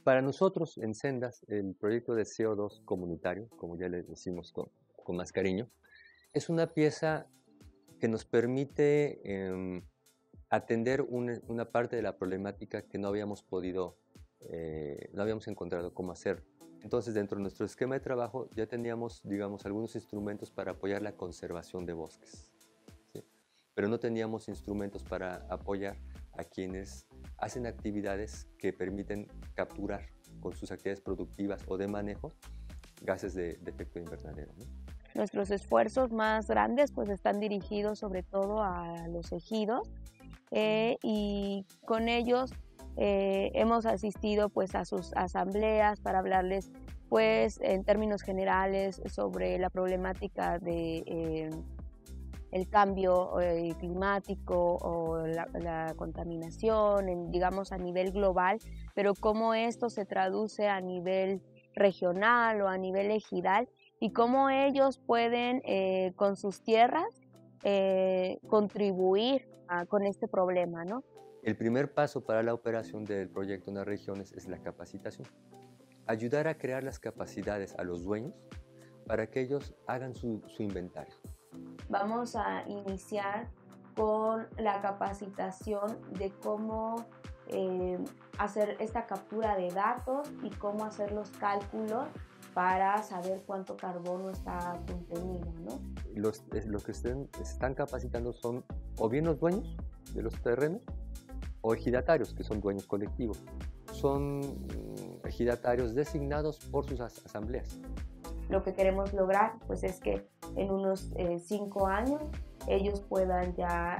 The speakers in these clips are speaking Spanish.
Para nosotros en Sendas, el proyecto de CO2 comunitario, como ya le decimos con más cariño, es una pieza que nos permite atender una parte de la problemática que no habíamos podido, no habíamos encontrado cómo hacer. Entonces, dentro de nuestro esquema de trabajo ya teníamos, digamos, algunos instrumentos para apoyar la conservación de bosques, ¿sí? Pero no teníamos instrumentos para apoyar a quienes hacen actividades que permiten capturar con sus actividades productivas o de manejo gases de efecto invernadero, ¿no? Nuestros esfuerzos más grandes pues están dirigidos sobre todo a los ejidos y con ellos hemos asistido pues a sus asambleas para hablarles pues en términos generales sobre la problemática de el cambio climático o la contaminación, digamos a nivel global, pero cómo esto se traduce a nivel regional o a nivel ejidal y cómo ellos pueden con sus tierras contribuir con este problema, ¿no? El primer paso para la operación del proyecto en las regiones es la capacitación. Ayudar a crear las capacidades a los dueños para que ellos hagan su inventario. Vamos a iniciar con la capacitación de cómo hacer esta captura de datos y cómo hacer los cálculos para saber cuánto carbono está contenido, ¿no? Los que están capacitando son o bien los dueños de los terrenos o ejidatarios, que son dueños colectivos. Son ejidatarios designados por sus asambleas. Lo que queremos lograr pues es que en unos 5 años ellos puedan ya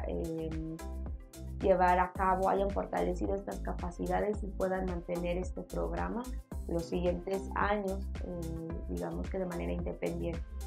llevar a cabo, hayan fortalecido estas capacidades y puedan mantener este programa los siguientes años, digamos que de manera independiente.